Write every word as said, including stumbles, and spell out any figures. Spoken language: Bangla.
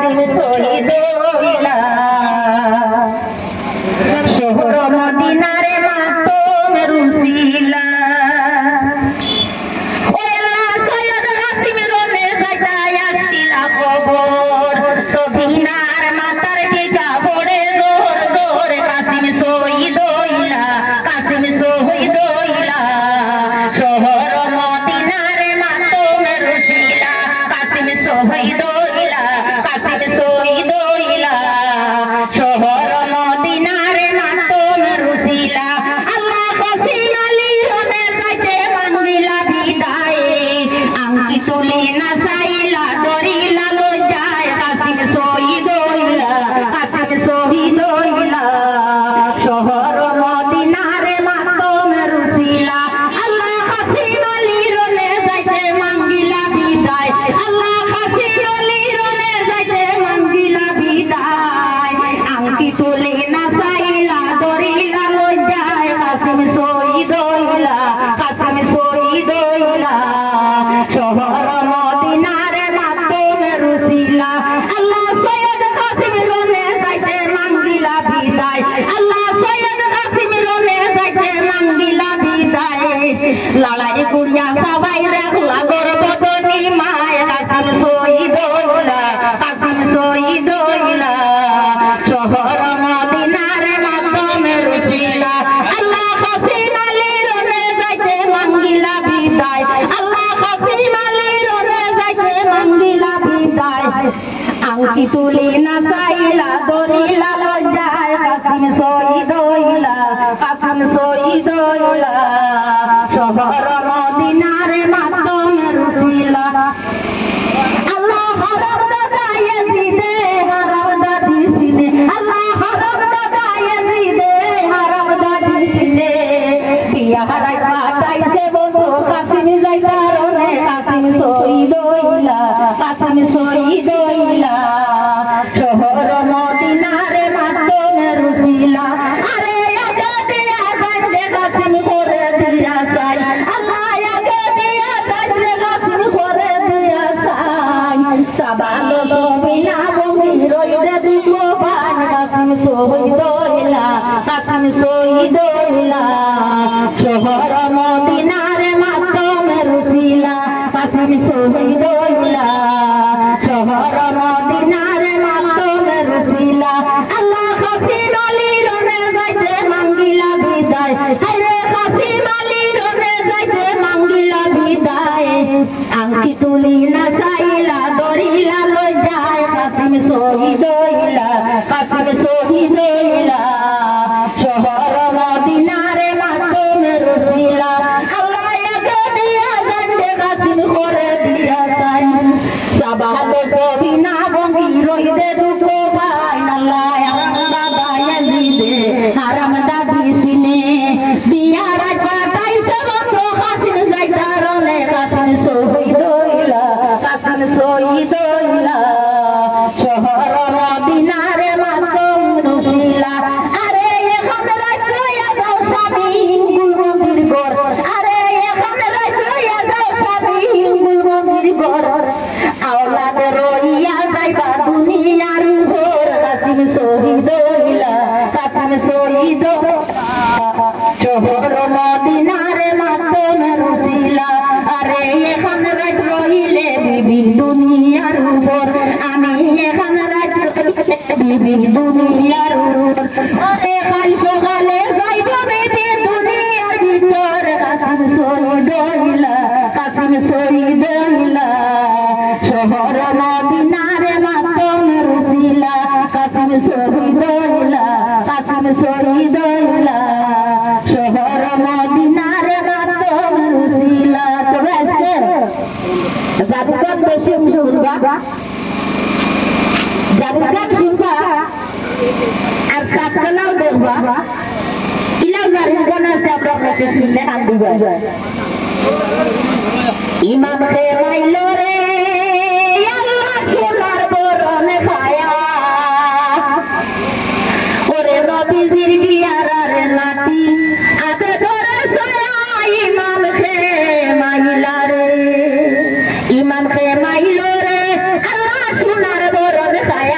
কাসিম শহীদ হইলা শহর মদিনারে মাতমের উসিলা ও আল্লাহ সৈয়দ কাসিম রনে যাইতায় আসিলা কবর সবিনার মাতার টিকা পড়ে জোর জোর কাসিম শহীদ হইলা কাসিম শহীদ হইলা শহর মদিনারে মাতমের উসিলা কাসিম শহীদ হইলা কাসিম শহীদ হইলা শহর মদিনারে মাতমের উসিলা আল্লাহ কাসিম আলী রনে যাইতে মাঙ্গিলা বিদায় আংটি তুলি না চাইলা দরিলা লজ্জায় কাসিম শহীদ হইলা কাসিম শহীদ হইলা শহর মদিনারে মাতমের উসিলা আল্লাহ কাসিম আলী রনে যাইতে মাঙ্গিলা বিদায় আল্লাহ কাসিম আলী রনে যাইতে মাঙ্গিলা বিদায় আংটি তুলি না চাইলা দরিলা লজ্জায় কাসিম শহীদ হইলা কাসিম শহীদ হইলা শহর মদিনারে মাতমের উসিলা আল্লাহ সৈয়দ কাসিম রনে যাইতে মাঙ্গিলা বিদায় আল্লাহ সৈয়দ কাসিম রনে যাইতে মাঙ্গিলা বিদায় লালাই গুড়িয়া সবাই রাখলা গর্বদনী মায় কাসিম শহীদ হইলা কাসিম শহীদ হইলা শহর মদিনারে মাতমের উসিলা আল্লাহ কাসিম আলী রনে যাইতে মাঙ্গিলা বিদায় আল্লাহ কাসিম আলী রনে যাইতে মাঙ্গিলা বিদায় আংটি তুলি না চাইলা দরিলা লজ্জায় কাসিম শহীদ হইলা কাসিম শহীদ হইলা শহর মদিনারে মাতমের উসিলা আল্লাহ হরম দাদায়ে দিদে হরম দাদি সিনে আল্লাহ হরম দাদায়ে দিদে হরম দাদি সিনে পিয়া হারাই পাঠাইছে বন্ধু কাসিম যাইতা রনে কাসিম শহীদ হইলা কাসিম শহীদ হইলা শহর মদিনারে মাতমের উসিলা আরে আগে দিয়া যাইতে কাসিম করে দিয়া সাই আল্লাহ আগে দিয়া যাইতে কাসিম করে দিয়া সাই সাবালো সবিনা বন্ধি রইতে দুঃখ পাই কাসিম শহীদ হইলা কাসিম শহীদ হইলা শহর মদিনারে মাতমের উসিলা কাসিম শহীদ হইলা শহর মদিনারে মাতমের উসিলা আল্লাহ কাসিম আলী রনে যাইতে মাঙ্গিলা বিদায় আরে কাসিম আলী রনে যাইতে মাঙ্গিলা বিদায় আংটি তুলি না চাইলা দরিলা লজ্জায় কাসিম শহীদ হইলা কাসিম শহীদ হইলা শহর মদিনারে মাতমের উসিলা আল্লাহ আগে দিয়া যাইতে কাসিম করে দিয়া সাই সাবালো সবিনা বন্ধি রইতে দুঃখ পাই আল্লাহ হারাম দাদায়ে দিদে হারাম দাদি সিনে দিয়া রাত পাঠাইছে বন্ধু কাসিম যাইতা রনে কাসিম শহীদ হইলা কাসিম শহীদ হইলা শহর মদিনারে মাতমের উসিলা আরে এখন রাত লইয়া যাও স্বামী হিঙ্গুল মন্দির ঘর আরে এখন রাত লইয়া যাও স্বামী হিঙ্গুল মন্দির ঘর আওলাদ রইয়া যাইবা দুনিয়ার ঘর কাসিম শহীদ হইলা কাসিম শহীদ শহর মদিনারে মাতমের উসিলা আরে এখন রাত রইলে বিবিন দুনিয়ার উপর আমি এখন রাত রইলে বিবিন দুনিয়ার উপর আরে কাল সকালে যাইব বিবি দুনিয়ার ভিতর কাসিম শহীদ হইলা কাসিম শহীদ হইলা শহর মদিনারে মাতমের উসিলা কাসিম শহীদ হইলা কাসিম শহীদ হইলা শহর মদিনারে মাতমের উসিলা তবে আজকে যাদের গান বেশি শুনবা যাদের গান শুনবা আর সাতকালাও দেখবা ইলাও যাদের গান আছে আপনার কাছে শুনলে কান দিবা ইমাম খেমাইল রে আল্লাহ সোনার বরণ খায়া ওরে নবীজির বিয়ার রে নাতি আবে ধরে ছায়া ইমাম খেমাইল রে ইমাম খেমাইল রে আল্লাহ সোনার বরণ খায়া